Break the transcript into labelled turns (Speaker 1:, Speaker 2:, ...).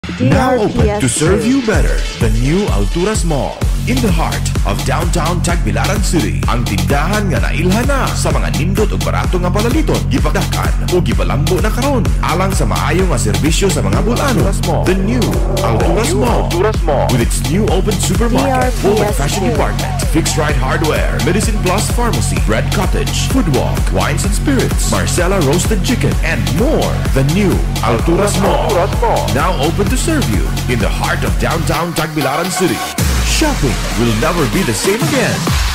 Speaker 1: Now open to
Speaker 2: DRPS
Speaker 1: serve you better, the new Alturas Mall. In the heart of downtown Tagbilaran City, ang tindahan nga nailhan na sa mga nindot o barato nga palaliton, gipagdakan o gipalambo na karon alang sa maayo nga serbisyo sa mga bulano. The new Alturas Mall, with its new open supermarket, full of fashion department, fixed right hardware, Medicine Plus Pharmacy, Bread Cottage, Food Walk, Wines and Spirits, Marcella Roasted Chicken, and more. The new Alturas Mall, now open to serve you in the heart of downtown Tagbilaran City. Shopping will never be the same again.